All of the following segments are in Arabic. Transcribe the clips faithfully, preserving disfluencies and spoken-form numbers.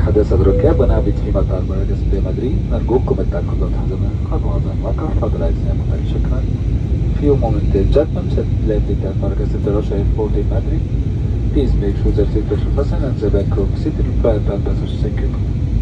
حدث الركاب ونابت في مطار براغاس بمدريد. نرجوكم التأكد حزمات خطوات الموقع فضل عزيزي شكرا. Few moments till judgment landed at Vargas International Airport in Madrid. Please make sure that seat belts are fastened and the back row seat is prepared and passengers. Thank you.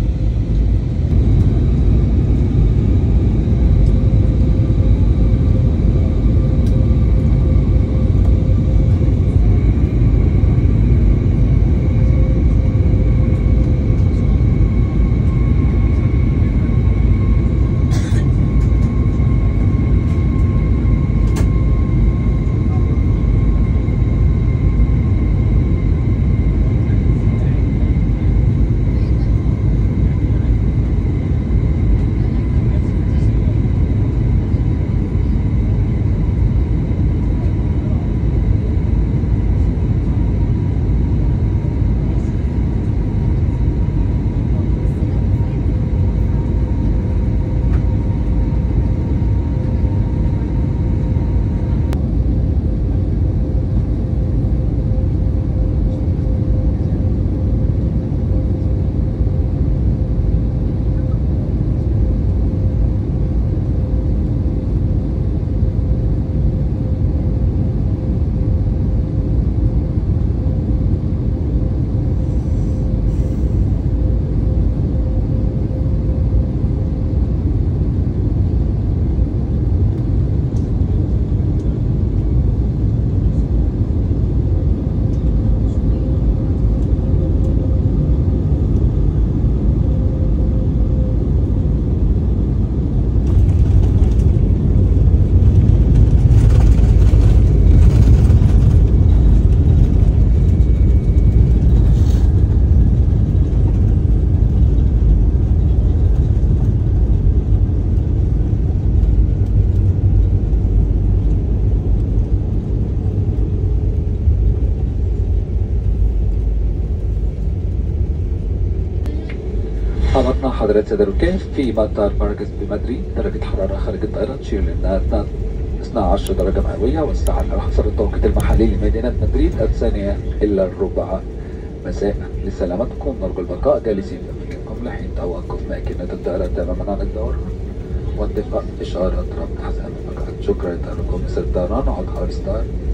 هبطنا حضرات سادة الركاب في مطار براغاس بمدريد. درجة حرارة خارج الطائرة تشير لأنها اثنا عشر درجة مئوية، والساعة على حسب التوقيت المحلي لمدينة مدريد الثانية إلا الربع مساء. لسلامتكم نرجو البقاء جالسين في مكانكم لحين توقف ماكينة الطائرة تماما عن الدوران واتفاق إشارة ربط حزام المقعد. شكرا لكم مستر طيران. عود حار ستار.